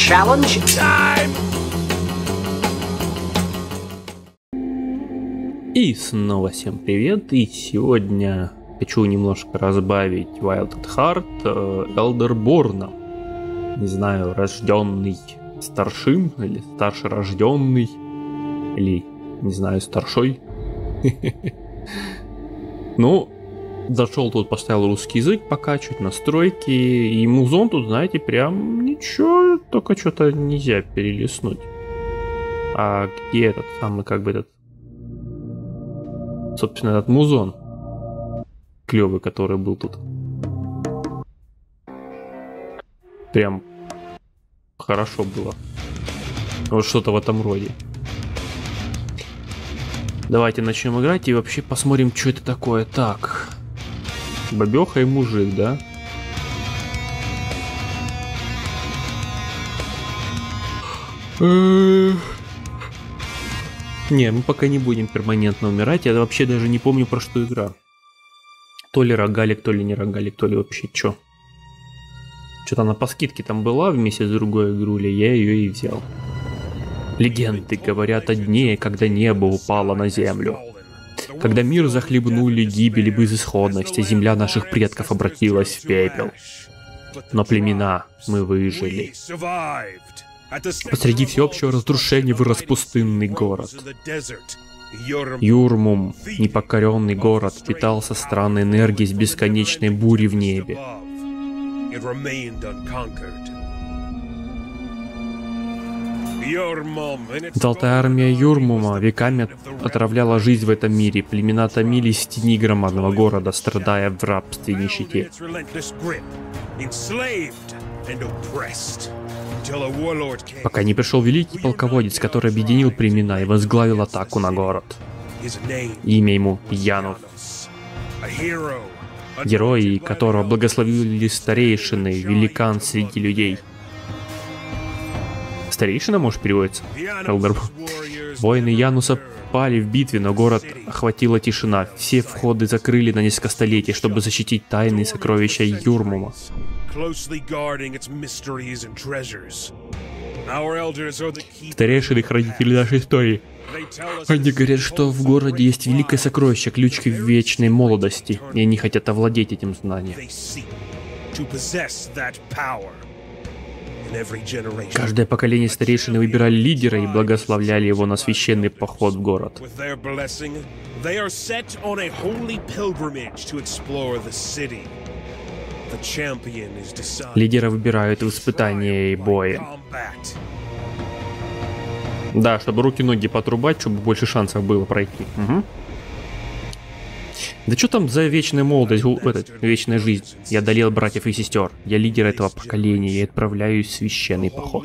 challenge? Time! И снова всем привет, и сегодня хочу немножко разбавить Wild at Heart Элдерборном. Не знаю, рожденный старшим, или старшерожденный, или, не знаю, старшой. Ну, зашел тут, поставил русский язык покачивать, настройки, и музон тут, знаете, прям ничего, только что-то нельзя перелистнуть. А где этот самый, как бы этот, собственно, этот музон клевый, который был тут? Прям хорошо было. Вот что-то в этом роде. Давайте начнем играть и вообще посмотрим, что это такое. Так. Бабёха и мужик, да? Не, мы пока не будем перманентно умирать. Я вообще даже не помню, про что игра. То ли рогалик, то ли не рогалик, то ли вообще чё. Что-то она по скидке там была вместе с другой игрулей, я ее и взял. Легенды говорят о дне, когда небо упало на землю. Когда мир захлебнули гибель и безысходность, а земля наших предков обратилась в пепел. Но племена мы выжили. Посреди всеобщего разрушения вырос пустынный город. Юрмум, непокоренный город, питался странной энергией с бесконечной бурей в небе. Золотая армия Юрмума веками отравляла жизнь в этом мире. Племена томились в тени громадного города, страдая в рабстве и нищете. Пока не пришел великий полководец, который объединил племена и возглавил атаку на город. Имя ему Янус. Герой, которого благословили старейшины, великан среди людей. Старейшина, может, переводится? Воины Януса пали в битве, но город охватила тишина. Все входы закрыли на несколько столетий, чтобы защитить тайные сокровища Юрмума. Старейшины хранители нашей истории. Они говорят, что в городе есть великое сокровище, ключ к вечной молодости, и они хотят овладеть этим знанием. Каждое поколение старейшины выбирали лидера и благословляли его на священный поход в город. Лидера выбирают в испытании и бое. Да, чтобы руки-ноги потрубать, чтобы больше шансов было пройти. Угу. Да что там за вечная молодость, вечная жизнь? Я одолел братьев и сестер. Я лидер этого поколения и отправляюсь в священный поход.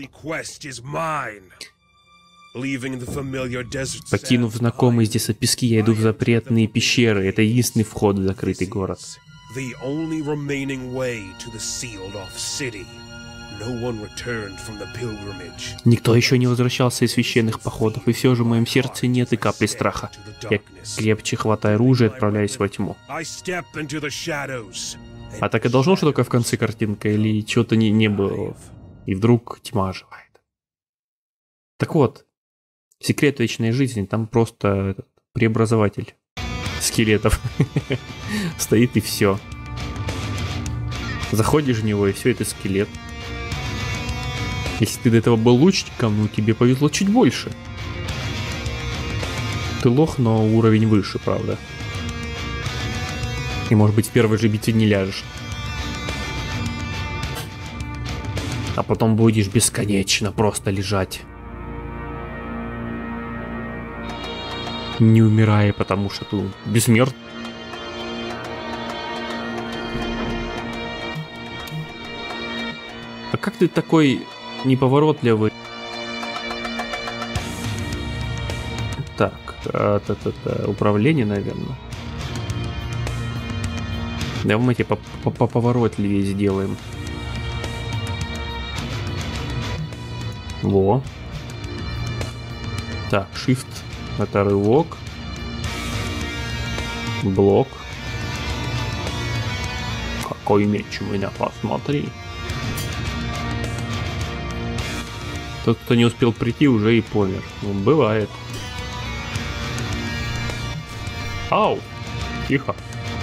Покинув знакомые здесь пески, я иду в запретные пещеры. Это единственный вход в закрытый город. Никто еще не возвращался из священных походов, и все же в моем сердце нет и капли страха. Я крепче хватаю оружие и отправляюсь во тьму. А так и должно, что только в конце картинка, или чего-то не было, и вдруг тьма оживает. Так вот, секрет вечной жизни, там просто этот преобразователь скелетов стоит и все. Заходишь в него, и все, это скелет. Если ты до этого был лучником, ну тебе повезло чуть больше. Ты лох, но уровень выше, правда. И может быть в первой же битве не ляжешь. А потом будешь бесконечно просто лежать. Не умирая, потому что ты бессмертный. А как ты такой неповоротливый? Так, управление, наверное. Да, мы эти поповоротливее сделаем. Во. Так, shift, это рывок. Блок. Какой меч у меня, посмотри. Тот, кто не успел прийти, уже и помер. Ну, бывает. Ау! Тихо.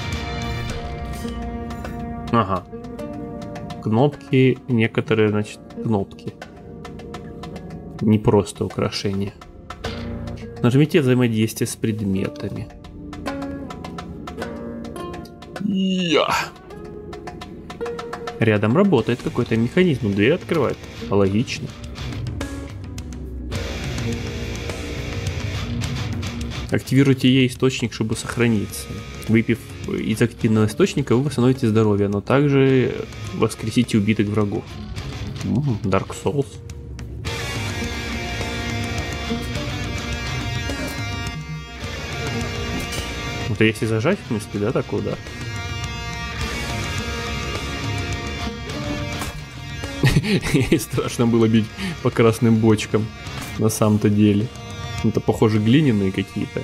Ага. Кнопки, некоторые, значит, кнопки. Не просто украшения. Нажмите взаимодействие с предметами. Рядом работает какой-то механизм, дверь открывает. Логично. Активируйте источник, чтобы сохраниться. Выпив из активного источника, вы восстановите здоровье, но также воскресите убитых врагов. Dark Souls. Это если зажать, в смысле, да, такую, да? Ей страшно было бить по красным бочкам, на самом-то деле. Это, похоже, глиняные какие-то.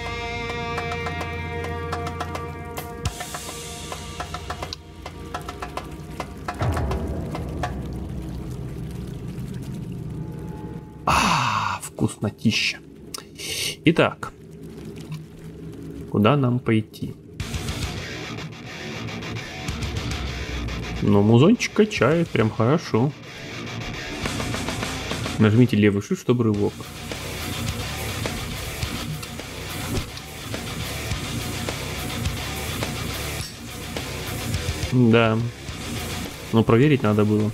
Вкуснотища. Итак, куда нам пойти? Ну, музончик качает, прям хорошо. Нажмите левый shift, чтобы рывок. Да. Но проверить надо было.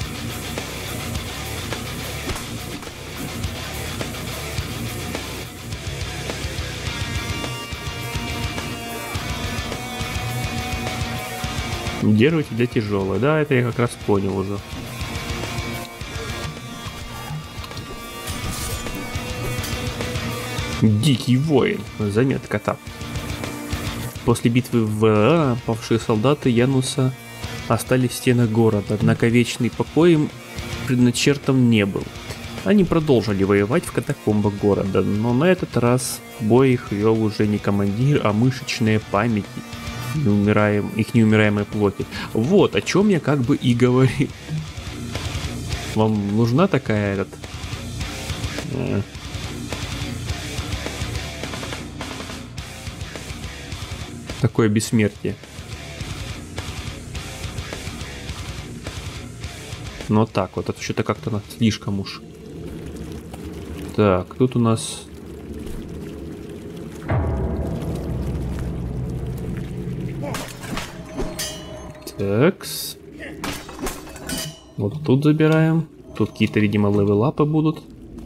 Удерживайте для тяжелой. Да, это я как раз понял уже. Дикий воин. Заметка там. После битвы в павшие солдаты Януса остались в стенах города, однако вечный покой им предначертан не был. Они продолжили воевать в катакомбах города, но на этот раз бой их вел уже не командир, а мышечные памяти их неумираемой плоти. Вот о чем я как бы и говорил. Вам нужна такая такое бессмертие? Но так вот, это что-то как-то слишком уж. Так, тут у нас... Такс. Вот тут забираем. Тут какие-то, видимо, левелапы будут.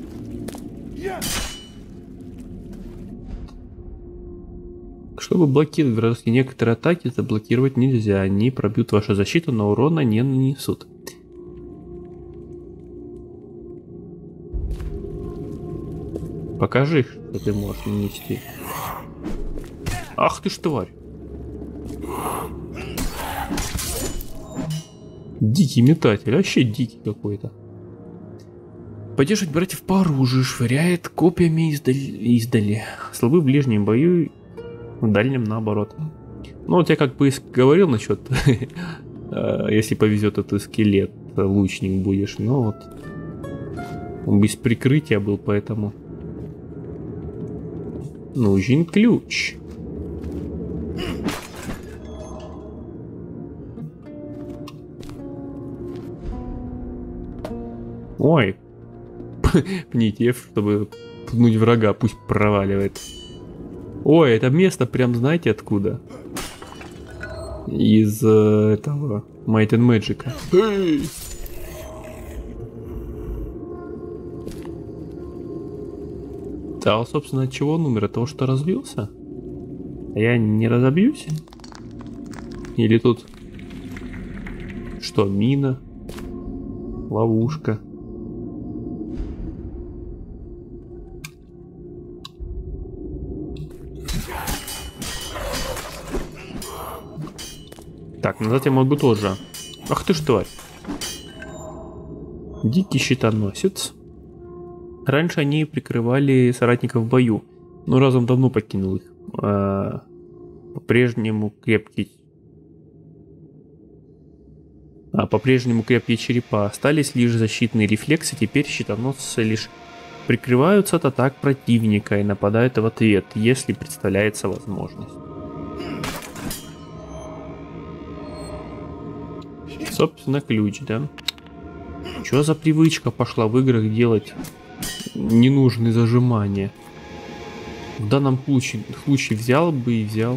Чтобы блокировать вражеские некоторые атаки, заблокировать нельзя. Они пробьют вашу защиту, но урона не нанесут. Покажи, что ты можешь нанести. Ах ты ж тварь. Дикий метатель, вообще дикий какой-то. Поддерживать братьев по оружию, швыряет копьями издали. Слабы в ближнем бою, в дальнем наоборот. Ну вот я как бы говорил насчет, если повезет, это скелет, лучник будешь. Но вот он без прикрытия был, поэтому нужен ключ. Ой, пните F, чтобы пнуть врага, пусть проваливает. Ой, это место прям знаете откуда? Из этого Might and Magic. Да, собственно, от чего он умер? От того, что разбился? А я не разобьюсь? Или тут... Что, мина? Ловушка? Так, назад я могу тоже. Ах ты ж тварь. Дикий щитоносец. Раньше они прикрывали соратников в бою, но разум давно покинул их. По-прежнему крепкий. А по-прежнему крепкие черепа. Остались лишь защитные рефлексы. Теперь щитоносцы лишь прикрываются от атак противника и нападают в ответ, если представляется возможность. Собственно, ключ, да? Что за привычка пошла в играх делать ненужные зажимания? В данном случае взял бы и взял.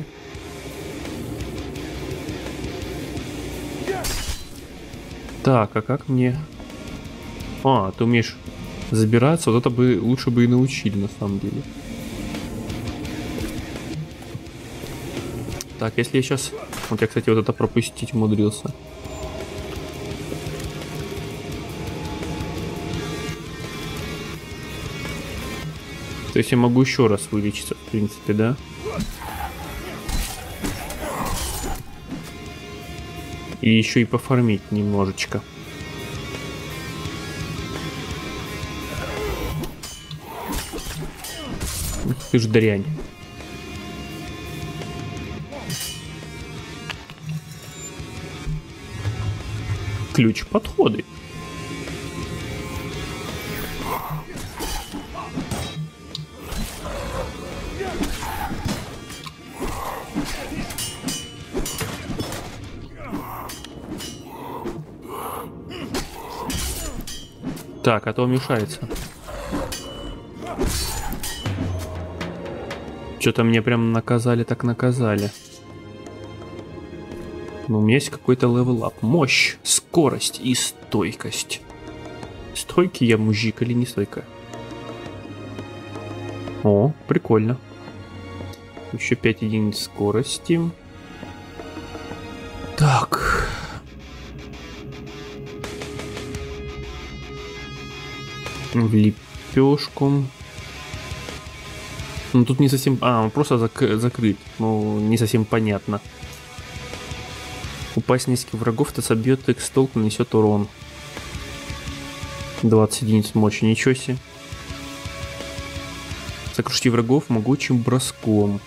Так, а как мне... А, ты умеешь забираться? Вот это бы лучше бы и научили, на самом деле. Так, если я сейчас... Вот я, кстати, вот это пропустить умудрился. То есть я могу еще раз вылечиться, в принципе, да? И еще и пофармить немножечко. Ты ж дрянь. Ключ подходы. Так, а то мешается. Что-то мне прям наказали, так наказали. Но у меня есть какой-то левел-ап. Мощь, скорость и стойкость. Стойкий я мужик или не стойка? О, прикольно. Еще 5 единиц скорости. Так. В лепешку. Ну тут не совсем... А, он просто закрыт. Ну, не совсем понятно. Упасть нескольких врагов, то собьет их с толку, нанесет урон. 20 единиц мощи, ничего себе. Сокрушите врагов могучим броском.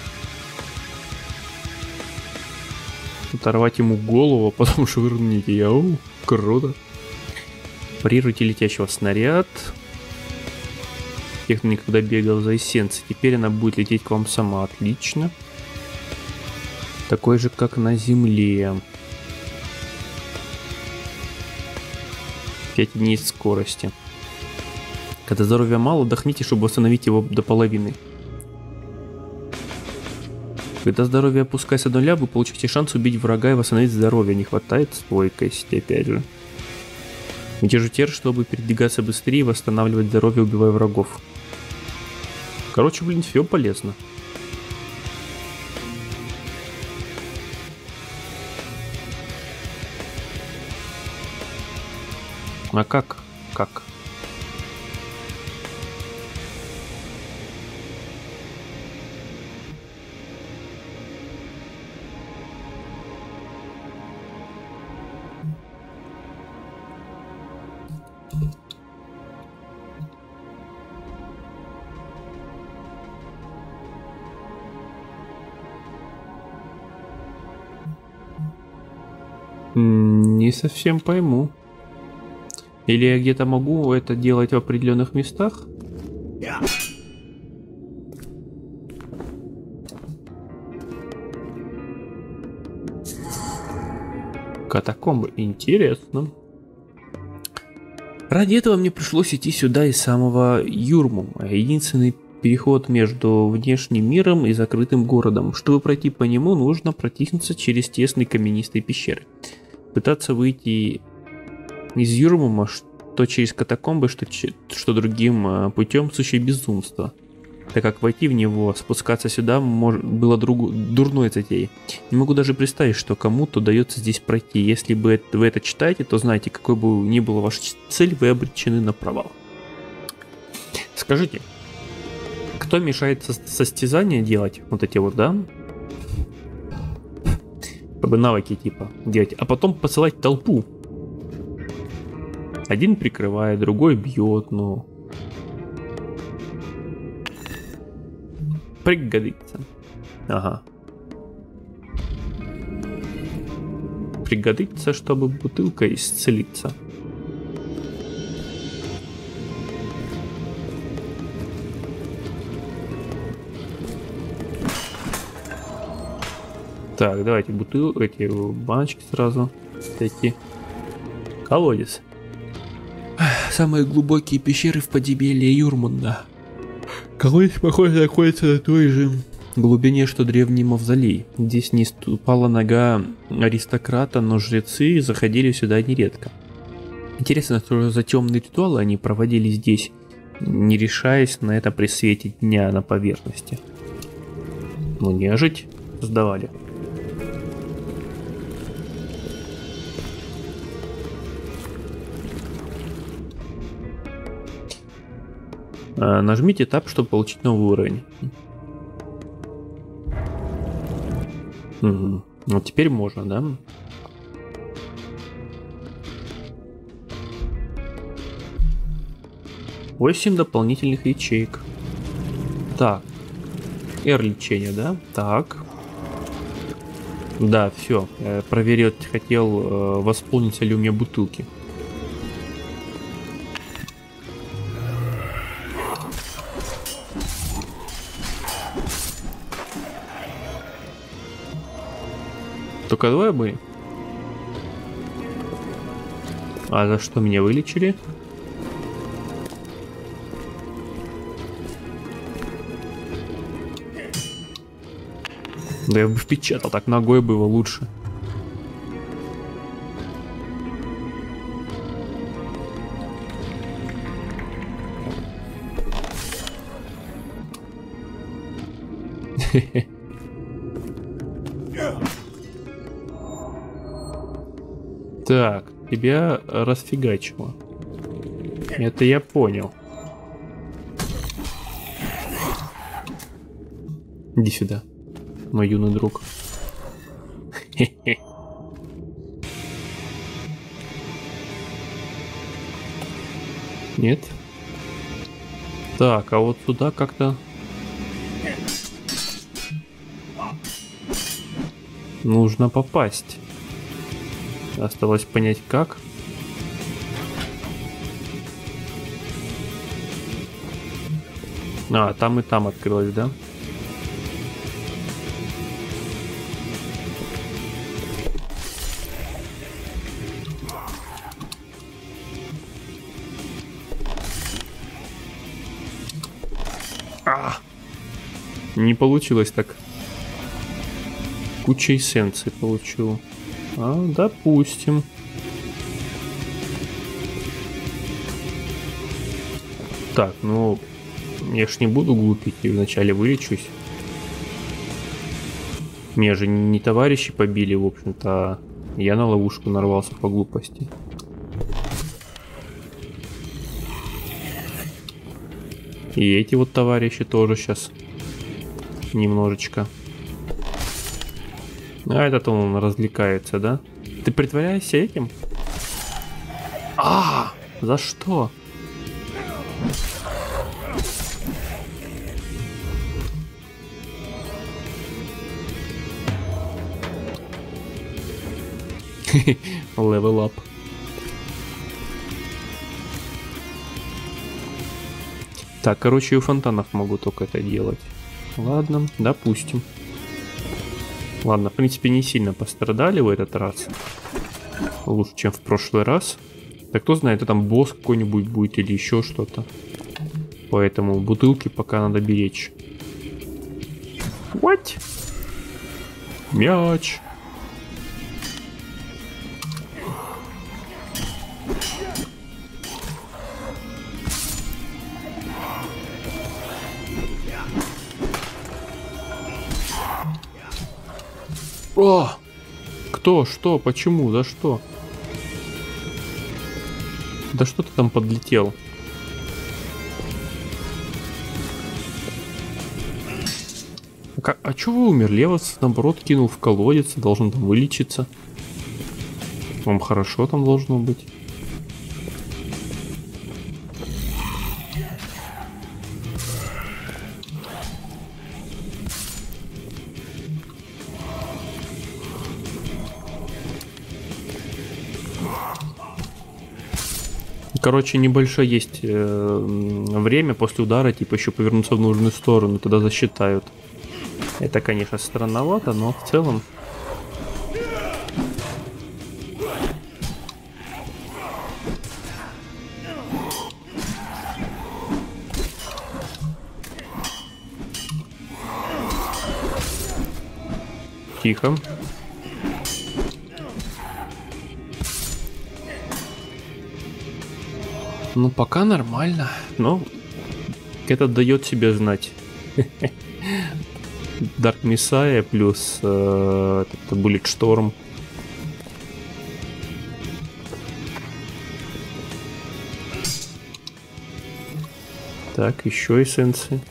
Оторвать ему голову, а потом швырните. Яу, круто. Парируйте летящего снаряд. Тех, кто никогда бегал за эссенцией. Теперь она будет лететь к вам сама. Отлично. Такой же, как на земле. 5 единиц скорости. Когда здоровья мало, отдохните, чтобы восстановить его до половины. Когда здоровье опускается до нуля, вы получите шанс убить врага и восстановить здоровье. Не хватает стойкости, опять же. Держите R, чтобы передвигаться быстрее и восстанавливать здоровье, убивая врагов. Короче, блин, все полезно. А как? Как? Не совсем пойму. Или я где-то могу это делать в определенных местах? Катакомбы. Интересно. Ради этого мне пришлось идти сюда из самого Юрмума. Единственный переход между внешним миром и закрытым городом. Чтобы пройти по нему, нужно протиснуться через тесные каменистые пещеры. Пытаться выйти из Юрмума, что через катакомбы, что другим путем, сущее безумство. Так как войти в него, спускаться сюда было дурной затеей. Не могу даже представить, что кому-то удается здесь пройти. Если вы это читаете, то знаете, какой бы ни была ваша цель, вы обречены на провал. Скажите, кто мешает состязания делать? Вот эти вот, да? Чтобы навыки типа делать, а потом посылать толпу. Один прикрывает, другой бьет, ну... Пригодится. Ага. пригодится, чтобы бутылка исцелиться. Так, давайте эти баночки сразу. Эти. Колодец. Самые глубокие пещеры в подземелье Юрмунда. Колодец, похоже, находится на той же глубине, что древний мавзолей. Здесь не ступала нога аристократа, но жрецы заходили сюда нередко. Интересно, что за темные ритуалы они проводили здесь, не решаясь на это при свете дня на поверхности. Ну, нежить создавали. Нажмите Tab, чтобы получить новый уровень. Угу. Вот теперь можно, да? Восемь дополнительных ячеек. Так. R лечение, да? Так. Да, все. Проверить хотел, восполнится ли у меня бутылки. Только двое были? А за что меня вылечили? Да я бы впечатал, так ногой было лучше. Так, тебя расфигачило. Это я понял. Иди сюда, мой юный друг. Нет? Так, а вот сюда как-то... нужно попасть. Осталось понять как. А, там и там открылось, да? Не получилось так. Куча эссенций получил. А, допустим. Так, ну, я ж не буду глупить и вначале вылечусь. Меня же не товарищи побили, в общем-то, а я на ловушку нарвался по глупости. И эти вот товарищи тоже сейчас немножечко. А этот он развлекается, да? Ты притворяешься этим? А, за что? Level up. Так, короче, у фонтанов могу только это делать. Ладно, допустим. Ладно, в принципе, не сильно пострадали в этот раз. Лучше, чем в прошлый раз. Да кто знает, это там босс какой-нибудь будет или еще что-то. Поэтому бутылки пока надо беречь. What? Мяч. О! Кто? Что? Почему? За что? Да что ты там подлетел? А чё вы умерли? Я вас, наоборот, кинул в колодец, должен там вылечиться. Вам хорошо там должно быть. Короче, небольшое есть время после удара, типа еще повернуться в нужную сторону, тогда засчитают. Это, конечно, странновато, но в целом... Тихо. Ну, пока нормально, но это дает себе знать. Dark Messiah плюс Bulletstorm. Так, еще эссенции.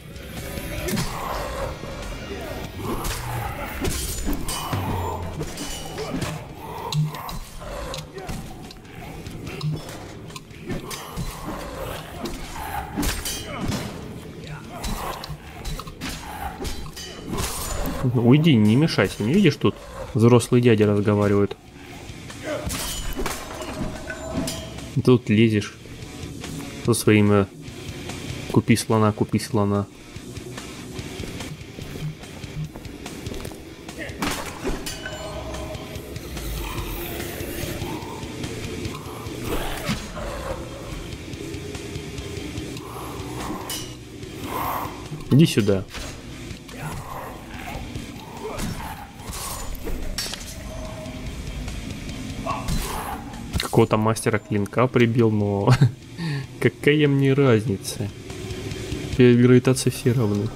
Уйди, не мешайся, не видишь, тут взрослые дяди разговаривают. Тут лезешь со своим купи слона, купи слона. Иди сюда. Какого-то мастера клинка прибил, но какая мне разница? Перед гравитацией все равны.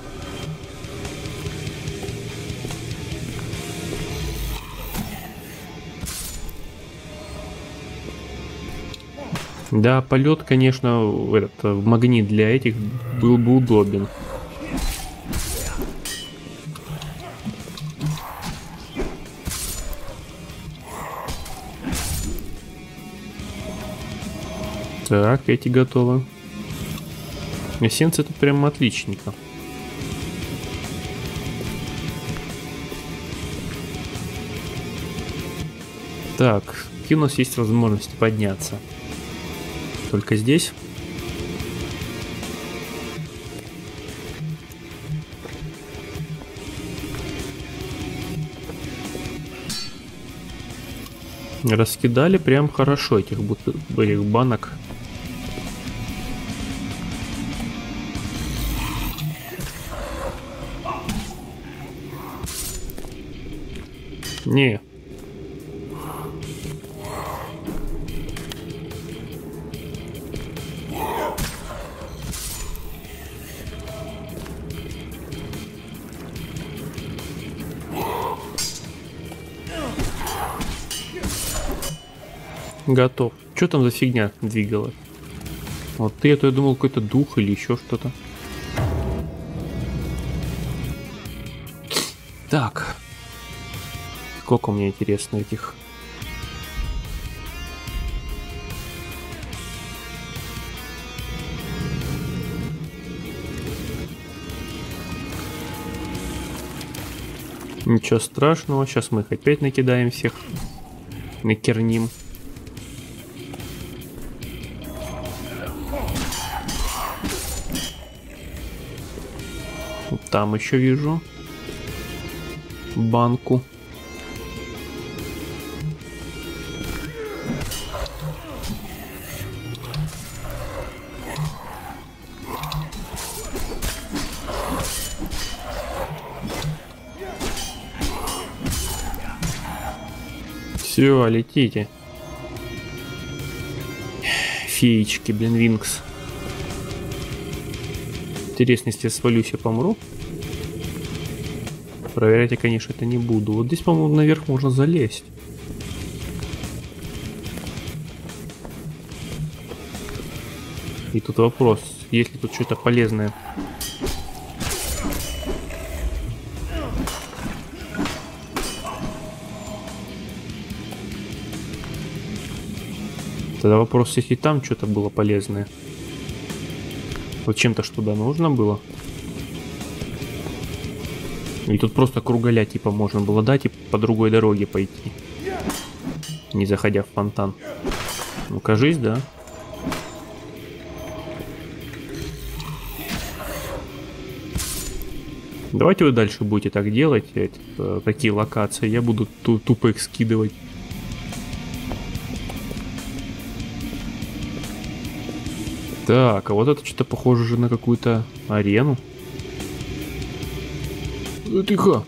Да, полет, конечно, в магнит для этих был бы удобен. Так, эти готовы. Эссенция тут прям отличненько. Так, какие у нас есть возможности подняться? Только здесь. Раскидали прям хорошо этих банок. Не. Готов. Что там за фигня двигалась? Вот ты, я думал, какой-то дух или еще что-то. Так. Сколько у меня интересно этих. Ничего страшного, сейчас мы их опять накидаем всех. Накерним. Там еще вижу банку. Все, летите. Феечки, блин, Винкс. Интересно, если я свалюсь, я помру. Проверять я, конечно, это не буду. Вот здесь, по-моему, наверх можно залезть. И тут вопрос, есть ли тут что-то полезное. Тогда вопрос, если там что-то было полезное. Вот чем-то что туда нужно было. И тут просто кругаля типа можно было дать и по другой дороге пойти. Не заходя в фонтан. Ну, кажись, да. Давайте вы дальше будете так делать, такие локации. Я буду тупо их скидывать. Так, а вот это что-то похоже же на какую-то арену. Тихо.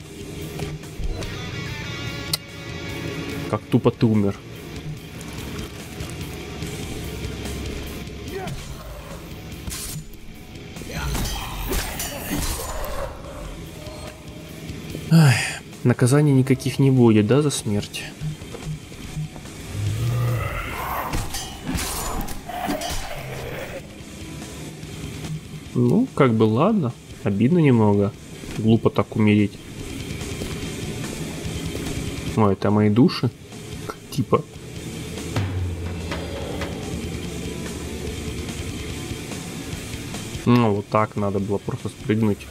Как тупо ты умер. Ай, наказаний никаких не будет, да, за смерть? Ну, как бы ладно. Обидно немного. Глупо так умереть. Ой, это мои души. Типа. Ну, вот так надо было просто спрыгнуть.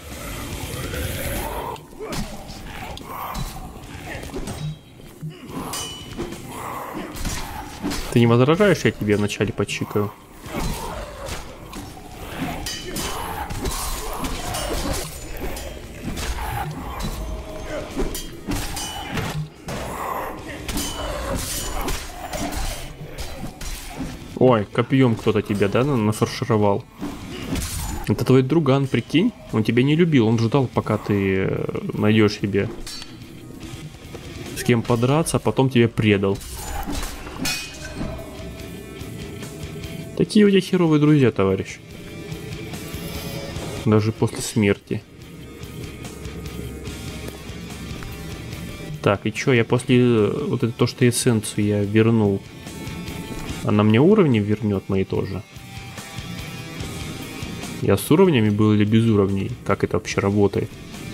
Ты не возражаешь, я тебе вначале почикаю? Ой, копьем кто-то тебя, да, нафаршировал? Это твой друган, прикинь? Он тебя не любил, он ждал, пока ты найдешь себе с кем подраться, а потом тебя предал. Такие у тебя херовые друзья, товарищ. Даже после смерти. Так, и чё, я после вот это то, что эссенцию я вернул, она мне уровни вернет мои тоже? Я с уровнями был или без уровней? Как это вообще работает?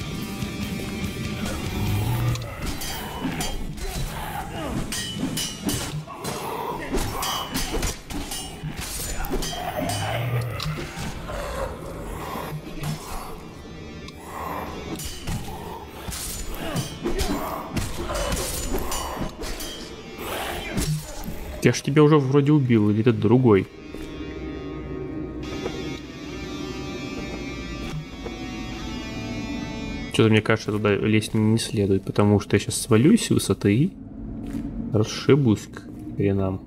Я ж тебя уже вроде убил, или это другой? Что-то мне кажется, туда лезть не следует, потому что я сейчас свалюсь с высоты и расшибусь к хренам.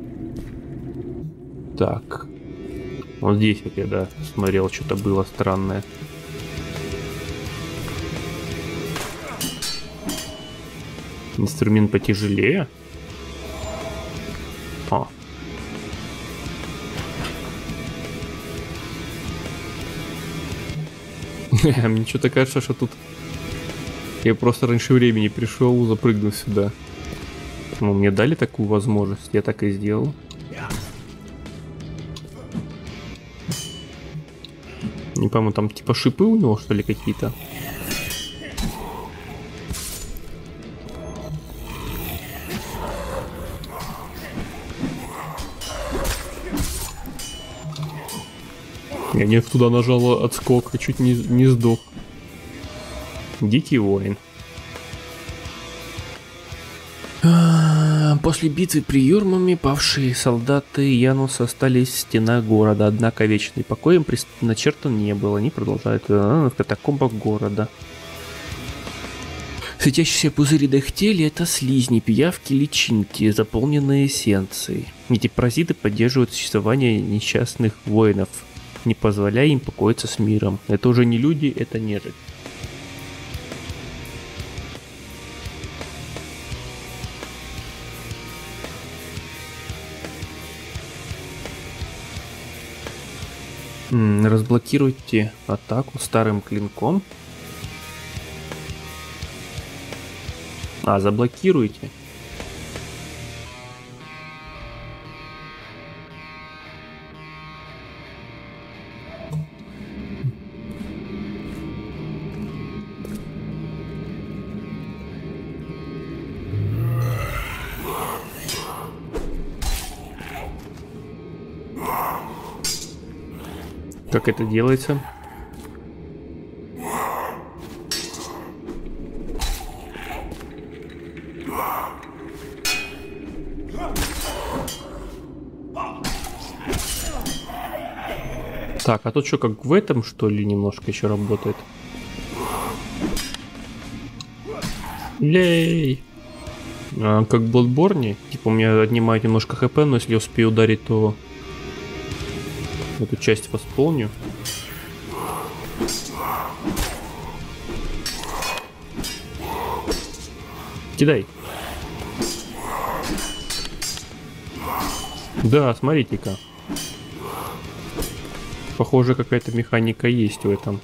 Так. Вот здесь вот я, да, смотрел, что-то было странное. Инструмент потяжелее. О. Мне что-то кажется, что тут я просто раньше времени пришел, запрыгнул сюда. Ну, мне дали такую возможность, я так и сделал. Не пойму, там типа шипы у него, что ли, какие-то? Я не туда нажал отскок и чуть не сдох. Дикий воин. После битвы при Юрмаме павшие солдаты Януса остались в стенах города, однако вечный покой им начертан не было. Они продолжают в катакомбах города. Светящиеся пузыри дыхтели — это слизни, пиявки, личинки, заполненные эссенцией. Эти паразиты поддерживают существование несчастных воинов, не позволяя им покоиться с миром. Это уже не люди, это нежить. Разблокируйте атаку старым клинком. А, заблокируйте. Как это делается? Так, а то что, как в этом, что ли, немножко еще работает? Ей! Как в Bloodborne, типа у меня отнимает немножко хп, но если я успею ударить, то эту часть восполню. Кидай. Да, смотрите-ка. Похоже, какая-то механика есть в этом.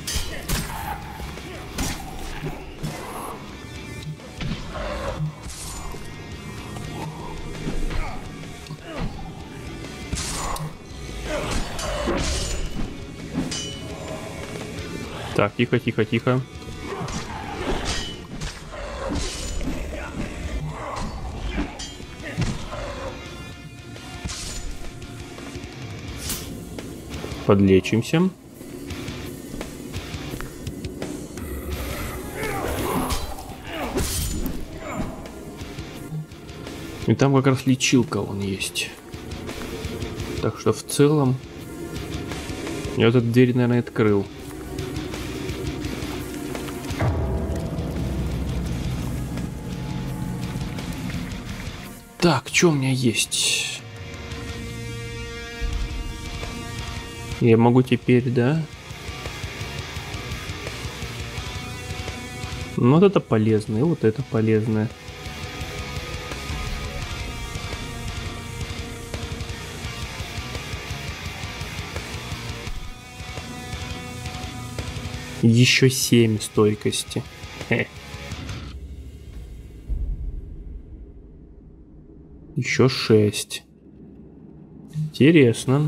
Так, тихо, тихо, тихо. Подлечимся. И там как раз лечилка он есть. Так что в целом я вот эту дверь, наверное, открыл. Так, что у меня есть? Я могу теперь, да? Ну, вот это полезно, и вот это полезное. Еще 7 стойкости. Еще 6. Интересно.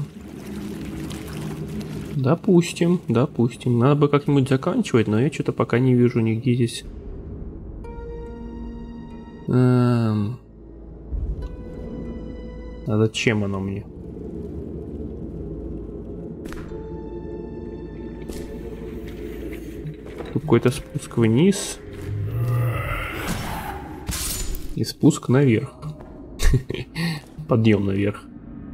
Допустим, допустим. Надо бы как-нибудь заканчивать, но я что-то пока не вижу нигде здесь. А зачем оно мне? Тут какой-то спуск вниз. И спуск наверх. Подъем наверх.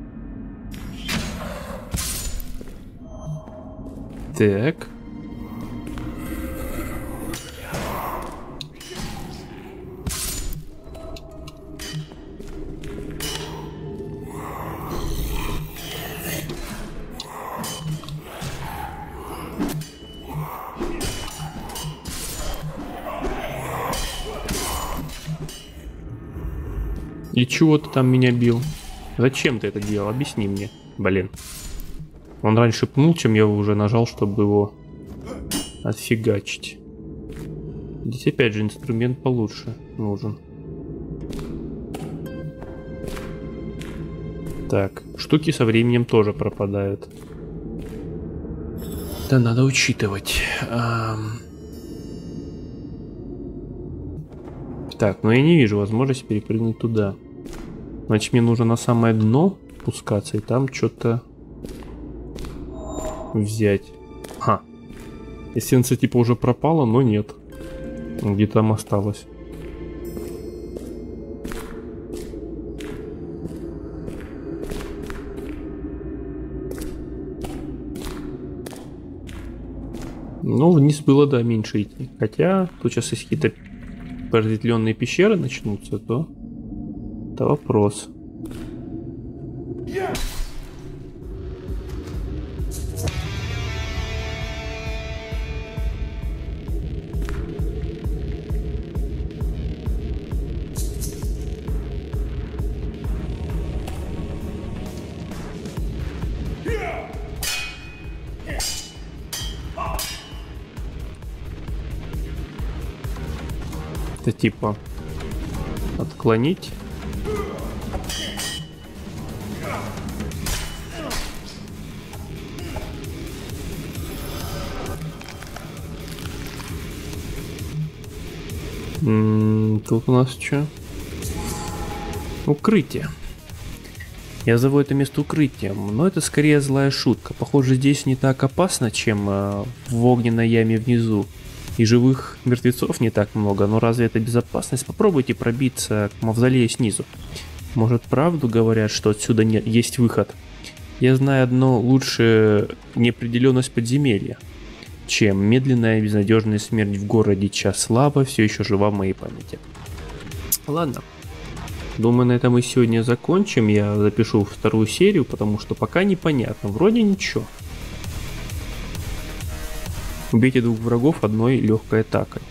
Так. И чего ты там меня бил? Зачем ты это делал? Объясни мне. Блин. Он раньше пнул, чем я уже нажал, чтобы его отфигачить. Здесь опять же инструмент получше нужен. Так, штуки со временем тоже пропадают. Да, надо учитывать. Так, но я не вижу возможности перепрыгнуть туда. Значит, мне нужно на самое дно спускаться и там что-то взять. Ха. Эссенция типа уже пропала, но нет. Где там осталось. Ну, вниз было, да, меньше идти. Хотя, тут сейчас если какие-то разветвленные пещеры начнутся, то это вопрос. Это типа отклонить. Тут у нас что? Укрытие. Я зову это место укрытием, но это скорее злая шутка. Похоже, здесь не так опасно, чем в огненной яме внизу. И живых мертвецов не так много, но разве это безопасность? Попробуйте пробиться к мавзолею снизу. Может, правду говорят, что отсюда нет, есть выход? Я знаю одно: лучше неопределенность подземелья. чем медленная и безнадежная смерть в городе. Час славы все еще жива в моей памяти. Ладно. Думаю, на этом мы сегодня закончим. Я запишу вторую серию, потому что пока непонятно. Вроде ничего. Убейте 2 врагов одной легкой атакой.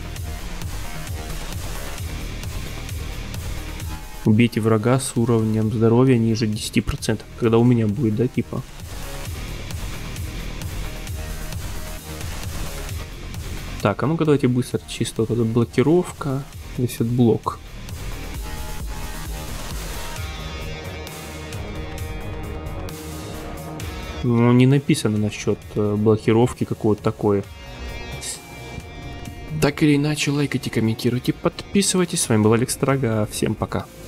Убейте врага с уровнем здоровья ниже 10%. Когда у меня будет, да, типа? Так, а ну-ка давайте быстро чисто вот эта блокировка. Здесь вот блок. Ну, не написано насчет блокировки какого-то такое. Так или иначе, лайкайте, комментируйте, подписывайтесь. С вами был Алекс Трага. Всем пока.